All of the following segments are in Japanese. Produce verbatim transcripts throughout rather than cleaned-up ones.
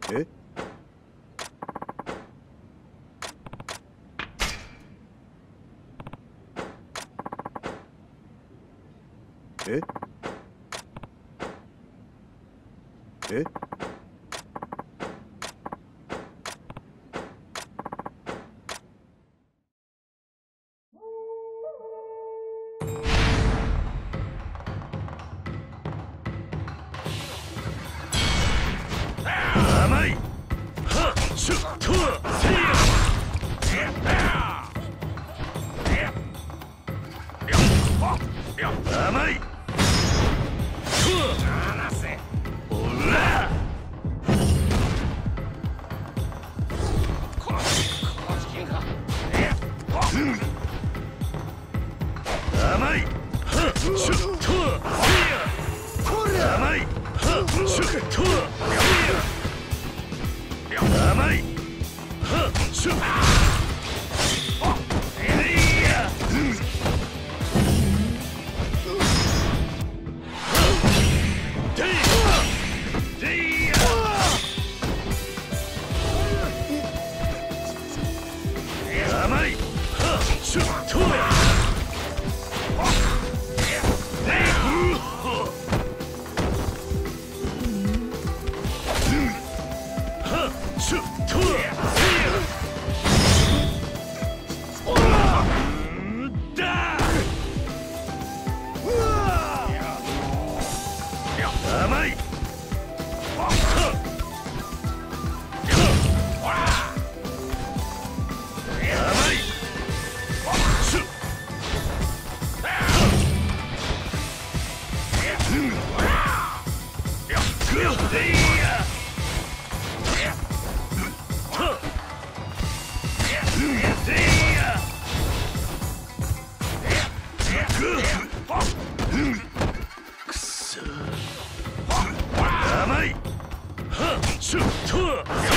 えええ甘いはっシュッとせいや甘いおら甘いはっシュッとせいや甘いはっシュッとせいや甘いはっシュッえいや甘いはっシュッと甘いくそ甘いはっシュッとせい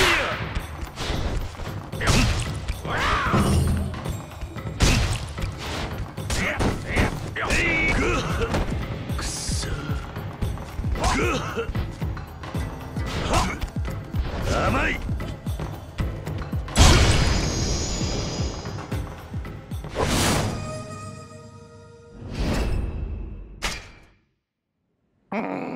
やくそ甘いうん